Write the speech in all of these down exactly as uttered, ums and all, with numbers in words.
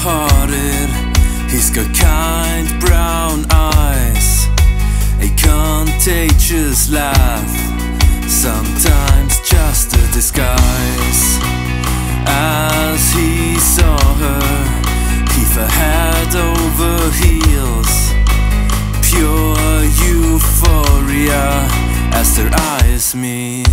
tender-hearted. He's got kind brown eyes, a contagious laugh, sometimes just a disguise. As he saw her, he fell head over heels, pure euphoria as their eyes meet.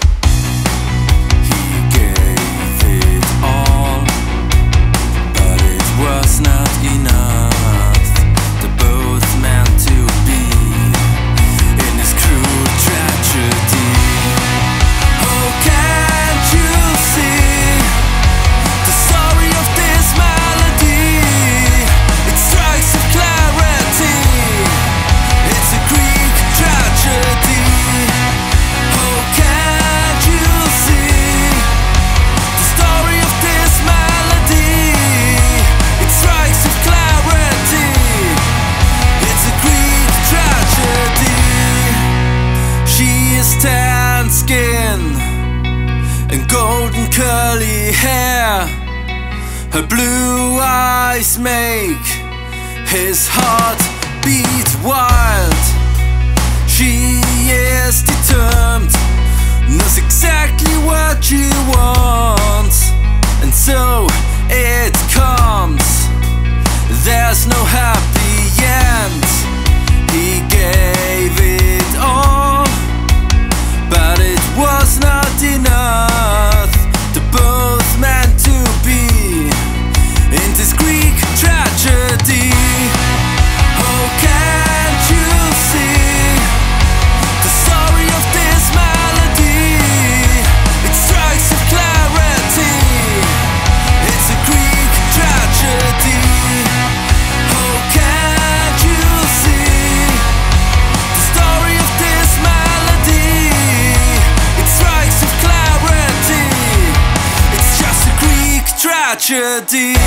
He gave it all, but it was not enough. They're both meant to be in this cruel tragedy. Oh, can't you see the story of this melody? It strikes with clarity. It's a Greek tragedy. Oh, can't you see the story of this melody? It strikes with clarity. It's a Greek tragedy. She is tan skin and golden curly hair. Her blue eyes make his heart beat wild. She is determined, knows exactly what she wants, and so it comes. There's no happy end. He gave it all, but it was not enough. They're both meant to be in this Greek tragedy. Oh, can't you see the story of this melody? It strikes with clarity. It's a Greek tragedy. Oh, can't you see the story of this melody? It strikes with clarity. It's just a Greek tragedy.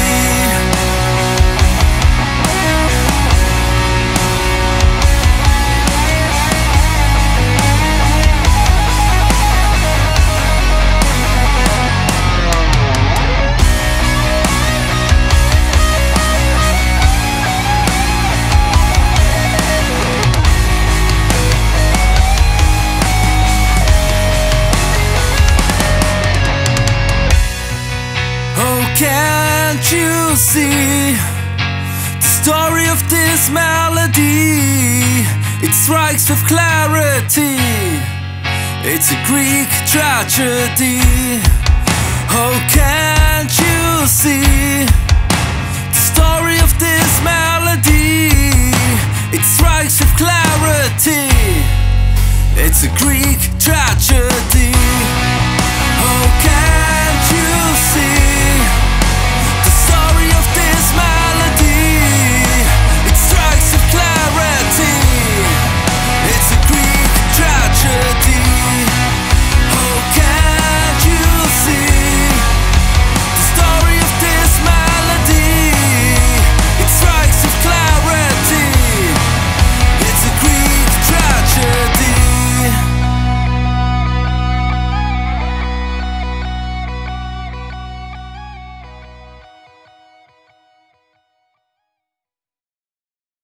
Can't you see the story of this melody? It strikes with clarity. It's a Greek tragedy.